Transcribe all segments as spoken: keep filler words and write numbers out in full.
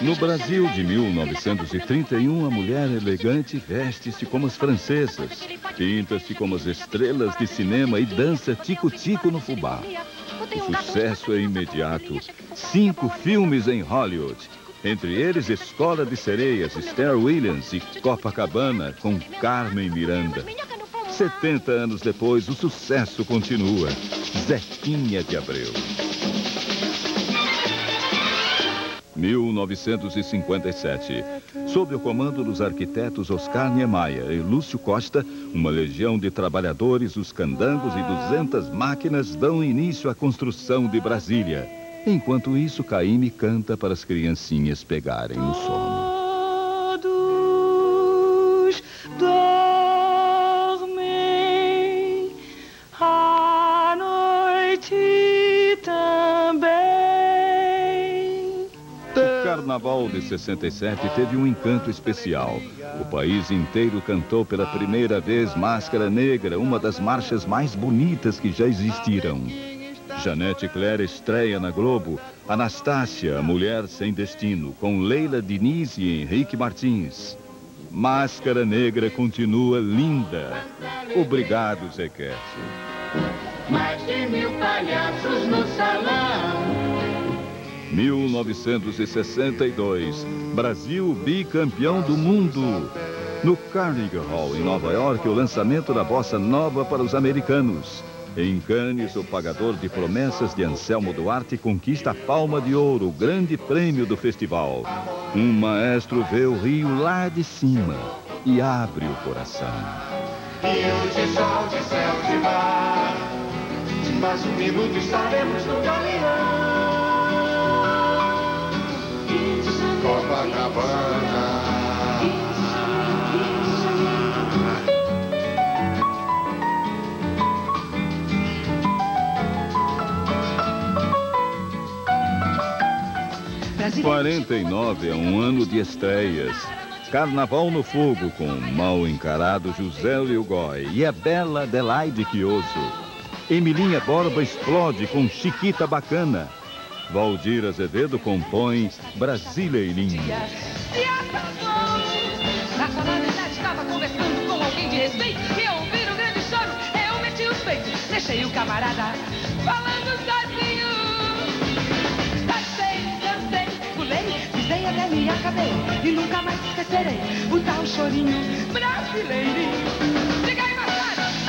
No Brasil de mil novecentos e trinta e um, a mulher elegante veste-se como as francesas, pinta-se como as estrelas de cinema e dança tico-tico no fubá. O sucesso é imediato. Cinco filmes em Hollywood, entre eles Escola de Sereias, Esther Williams e Copacabana, com Carmen Miranda. setenta anos depois, o sucesso continua. Zequinha de Abreu. mil novecentos e cinquenta e sete. Sob o comando dos arquitetos Oscar Niemeyer e Lúcio Costa, uma legião de trabalhadores, os candangos e duzentas máquinas dão início à construção de Brasília. Enquanto isso, Caymmi canta para as criancinhas pegarem no sono. Todos dormem, a noite também. O Carnaval de sessenta e sete teve um encanto especial. O país inteiro cantou pela primeira vez Máscara Negra, uma das marchas mais bonitas que já existiram. Janete Claire estreia na Globo Anastácia, a Mulher Sem Destino, com Leila Diniz e Henrique Martins. Máscara Negra continua linda. Obrigado, Zequete. Mais de mil palhaços no salão. mil novecentos e sessenta e dois, Brasil bicampeão do mundo. No Carnegie Hall, em Nova York, o lançamento da bossa nova para os americanos. Em Cannes, o pagador de promessas de Anselmo Duarte conquista a Palma de Ouro, o grande prêmio do festival. Um maestro vê o Rio lá de cima e abre o coração. Rio de sol, de céu, de mar, mais um minuto estaremos no Galeão. Copacabana. quarenta e nove é um ano de estreias. Carnaval no Fogo, com o mal encarado José Lilgoy e a bela Adelaide Quioso. Emilinha Borba explode com Chiquita Bacana. Valdir Azevedo compõe Brasileirinho. Na solenidade estava conversando com alguém de respeito e ao ouvir o grande choro, eu meti os peitos, deixei o camarada falando sozinho. Dancei, dancei, pulei, pisei até me acabei e nunca mais esquecerei o tal chorinho brasileirinho. Diga aí, Marcelo!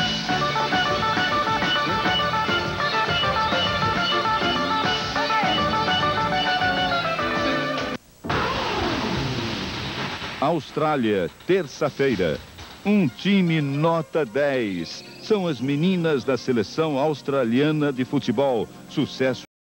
Austrália, terça-feira. Um time nota dez. São as meninas da seleção australiana de futebol. Sucesso